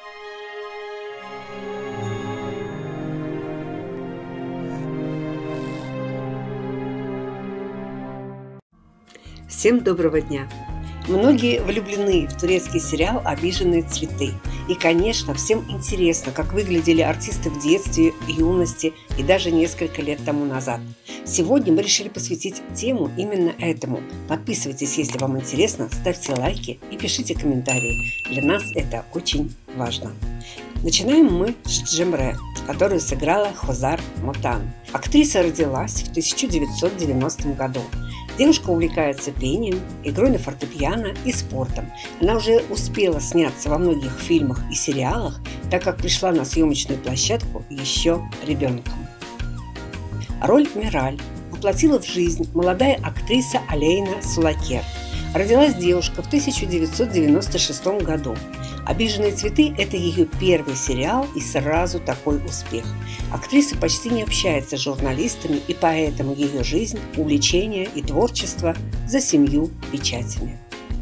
Всем доброго дня! Многие влюблены в турецкий сериал «Обиженные цветы». И, конечно, всем интересно, как выглядели артисты в детстве, юности и даже несколько лет тому назад. Сегодня мы решили посвятить тему именно этому. Подписывайтесь, если вам интересно, ставьте лайки и пишите комментарии. Для нас это очень важно. Начинаем мы с Джемре, которую сыграла Хозар Мотан. Актриса родилась в 1990 году. Девушка увлекается пением, игрой на фортепиано и спортом. Она уже успела сняться во многих фильмах и сериалах, так как пришла на съемочную площадку еще ребенком. Роль Мираль воплотила в жизнь молодая актриса Алейна Сулакер. Родилась девушка в 1996 году. «Обиженные цветы» – это ее первый сериал и сразу такой успех. Актриса почти не общается с журналистами, и поэтому ее жизнь, увлечение и творчество за 7 печатями.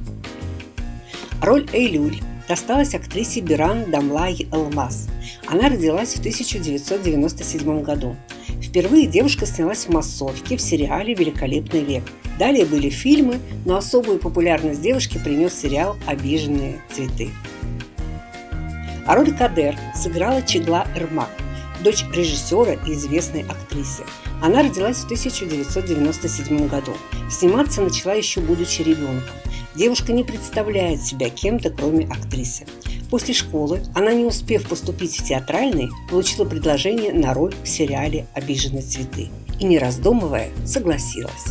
Роль Эйлюль досталась актрисе Биран Дамлай Элмаз. Она родилась в 1997 году. Впервые девушка снялась в массовке в сериале «Великолепный век». Далее были фильмы, но особую популярность девушке принес сериал «Обиженные цветы». А роль Кадер сыграла Чегла Эрмак, дочь режиссера и известной актрисы. Она родилась в 1997 году. Сниматься начала еще будучи ребенком. Девушка не представляет себя кем-то, кроме актрисы. После школы она, не успев поступить в театральный, получила предложение на роль в сериале «Обиженные цветы» и, не раздумывая, согласилась.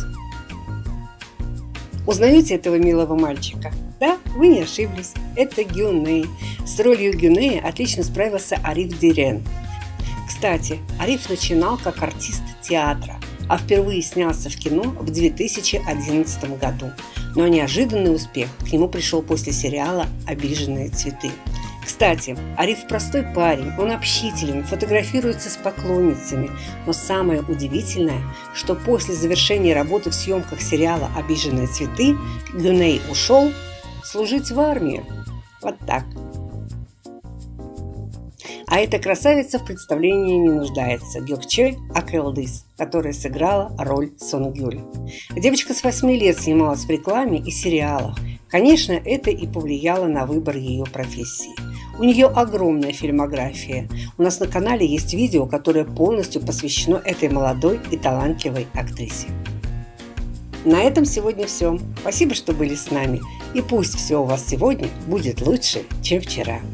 Узнаете этого милого мальчика? Да, вы не ошиблись. Это Гюней. С ролью Гюнея отлично справился Ариф Дирен. Кстати, Ариф начинал как артист театра, а впервые снялся в кино в 2011 году. Но неожиданный успех к нему пришел после сериала «Обиженные цветы». Кстати, Ариф простой парень, он общителен, фотографируется с поклонницами. Но самое удивительное, что после завершения работы в съемках сериала «Обиженные цветы» Гюней ушел служить в армию. Вот так. А эта красавица в представлении не нуждается. Гёкче Акелдис, которая сыграла роль Сонгюль. Девочка с 8 лет снималась в рекламе и сериалах. Конечно, это и повлияло на выбор ее профессии. У нее огромная фильмография. У нас на канале есть видео, которое полностью посвящено этой молодой и талантливой актрисе. На этом сегодня все. Спасибо, что были с нами. И пусть все у вас сегодня будет лучше, чем вчера.